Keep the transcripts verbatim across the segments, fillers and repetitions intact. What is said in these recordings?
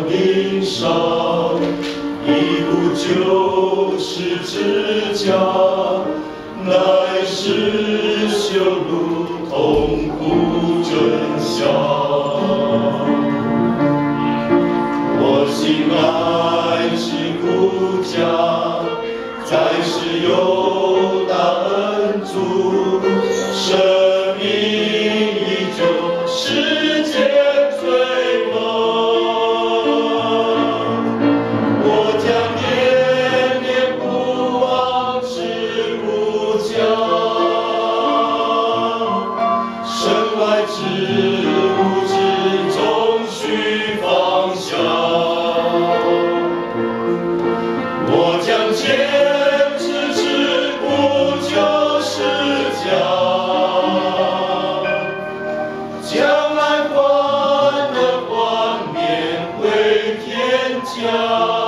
钉上，一步就是指甲，乃是修路痛苦真相。我心爱是故家，在世有大恩主，生命依旧世界最梦。我将念念不忘是故家，身外之物之中须放下。我将坚持之故就是家，将来患难冠冕回天家。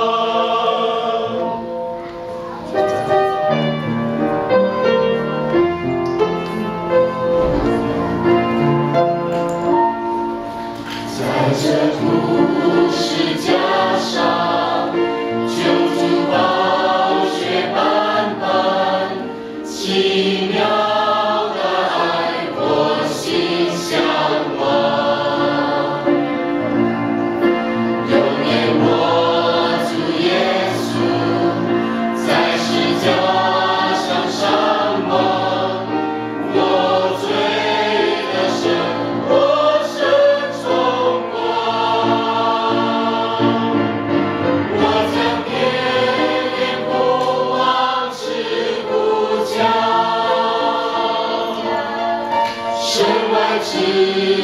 在这故事架上，救主宝血斑斑，奇妙的爱我心向往。有念我主耶稣在十架上上蒙，我罪得胜，我身重光。我将念念不忘是故家，身外之